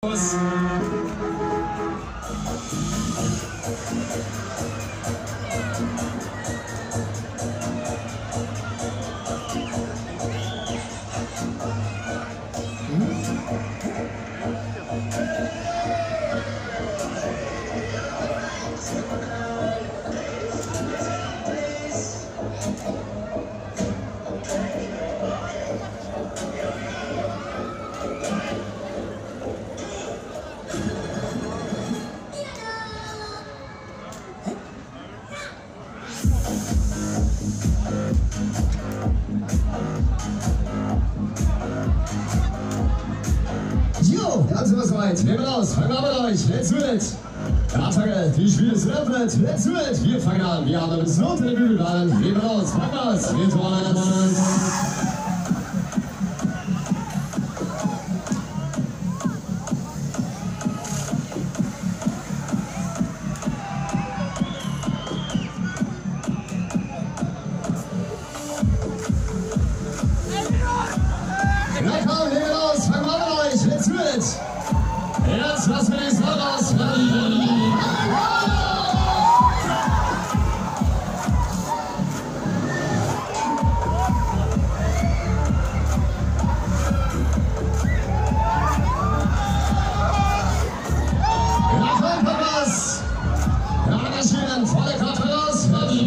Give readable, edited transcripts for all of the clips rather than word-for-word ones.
Jo, dann sind wir soweit. Nehmen wir aus. Fangen wir mit euch. Let's do it. Der Attacke, die Spiel ist eröffnet. Let's do it. Wir fangen an. Wir haben ein bisschen unter den Bügelbahn. Nehmen wir aus. Fangen wir aus. Wir tun Na komm, nehmen wir aus. Fangen wir mit euch. Let's do it. Jetzt lassen wir den Sound aus. Volle Karte raus.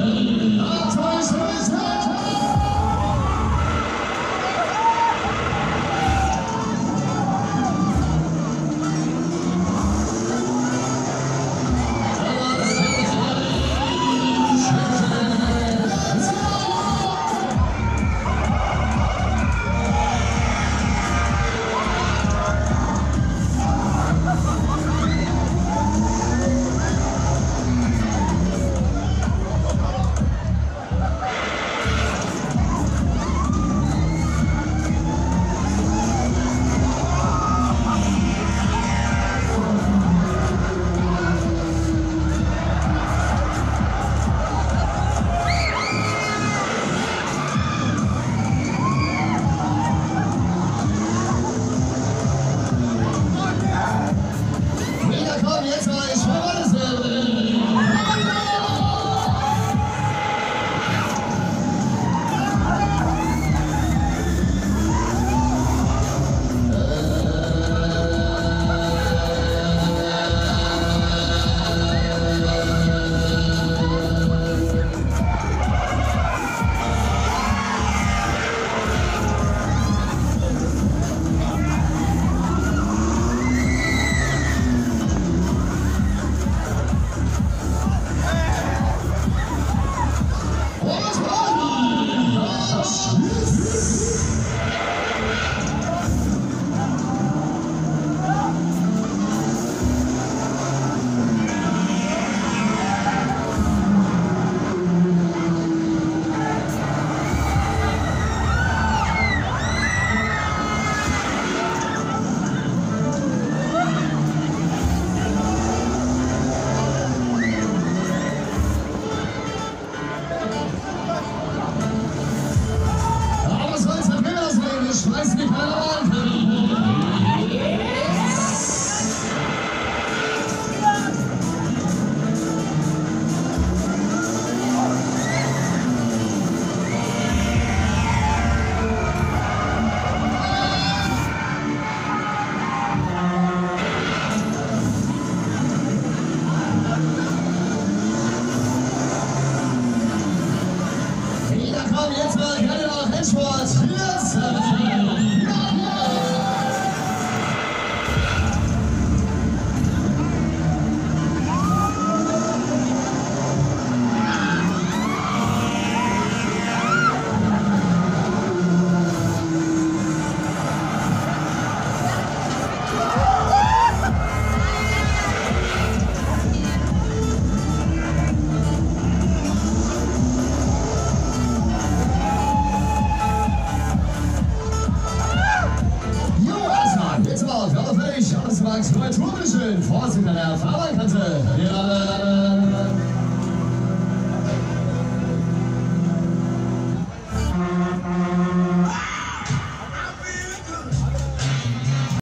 Schmeiß mich mal an! Komm, jetzt mal gerne noch Rennsport. Max Neuturmischen, Vorsitzender der Fahrerkarte.